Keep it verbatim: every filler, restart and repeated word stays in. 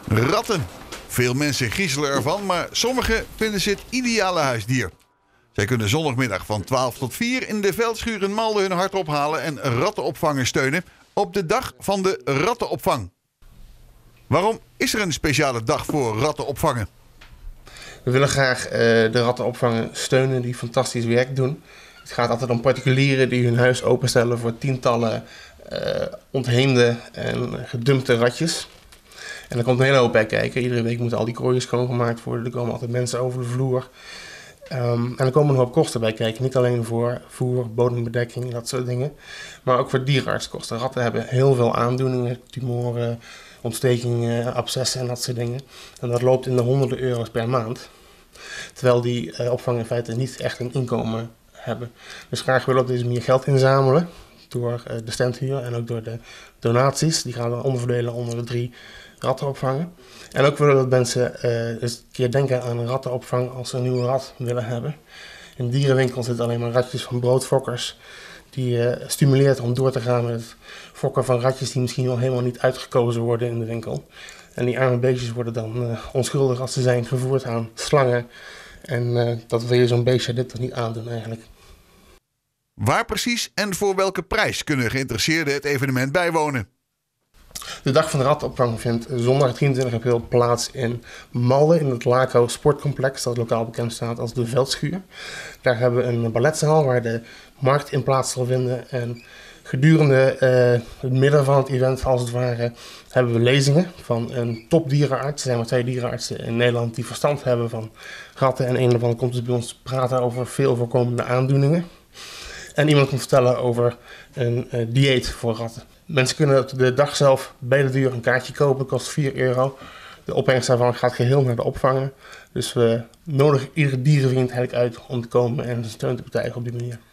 Ratten. Veel mensen griezelen ervan, maar sommigen vinden ze het ideale huisdier. Zij kunnen zondagmiddag van twaalf tot vier in de veldschuur in Malden hun hart ophalen en rattenopvangers steunen op de dag van de rattenopvang. Waarom is er een speciale dag voor rattenopvangen? We willen graag uh, de rattenopvangers steunen die fantastisch werk doen. Het gaat altijd om particulieren die hun huis openstellen voor tientallen uh, ontheemde en gedumpte ratjes. En er komt een hele hoop bij kijken. Iedere week moeten al die kooien schoongemaakt worden. Er komen altijd mensen over de vloer. Um, en er komen een hoop kosten bij kijken. Niet alleen voor voer, bodembedekking, dat soort dingen. Maar ook voor dierenartskosten. Ratten hebben heel veel aandoeningen. Tumoren, ontstekingen, abscessen en dat soort dingen. En dat loopt in de honderden euro's per maand. Terwijl die uh, opvang in feite niet echt een inkomen hebben. Dus graag willen we op deze manier geld inzamelen. Door uh, de standhuur en ook door de donaties. Die gaan we onderverdelen onder de drie rattenopvangen. En ook willen we dat mensen uh, eens een keer denken aan een rattenopvang als ze een nieuwe rat willen hebben. In de dierenwinkel zitten alleen maar ratjes van broodfokkers. Die uh, stimuleert om door te gaan met het fokken van ratjes die misschien wel helemaal niet uitgekozen worden in de winkel. En die arme beestjes worden dan uh, onschuldig als ze zijn gevoerd aan slangen. En uh, dat wil je zo'n beestje dit toch niet aandoen eigenlijk. Waar precies en voor welke prijs kunnen geïnteresseerden het evenement bijwonen? De dag van de rattenopvang vindt zondag drieëntwintig april plaats in Malden in het Laco Sportcomplex, dat lokaal bekend staat als de Veldschuur. Daar hebben we een balletzaal waar de markt in plaats zal vinden. En gedurende uh, het midden van het event, als het ware, hebben we lezingen van een topdierenarts. Er zijn maar twee dierenartsen in Nederland die verstand hebben van ratten. En een daarvan komt dus bij ons praten over veel voorkomende aandoeningen. En iemand komt vertellen over een uh, dieet voor ratten. Mensen kunnen op de dag zelf bij de deur een kaartje kopen, kost vier euro. De opbrengst daarvan gaat geheel naar de opvangen. Dus we nodigen iedere dierenvriend eigenlijk uit om te komen en steun te betuigen op die manier.